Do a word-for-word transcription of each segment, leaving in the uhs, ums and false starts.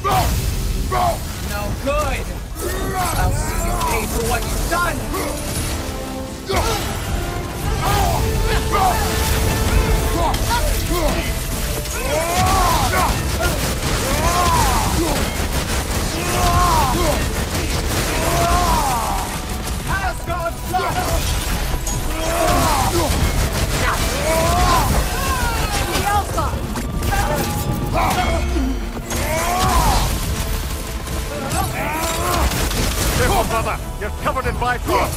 No good! I'll see you pay for what you've done! Asgard's blood! The Alpha! Careful, brother! You're covered in Bifrost!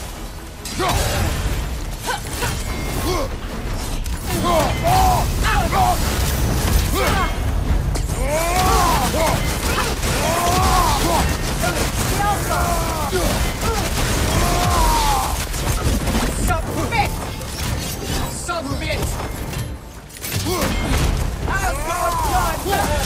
Submit! Submit! Asgard's blood!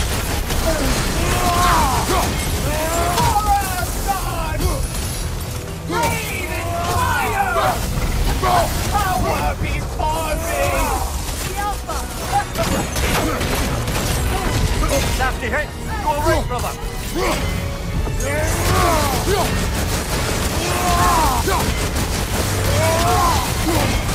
Breathe in fire! Power before me! The Alpha! Nasty hit! Go right, brother! Yeah!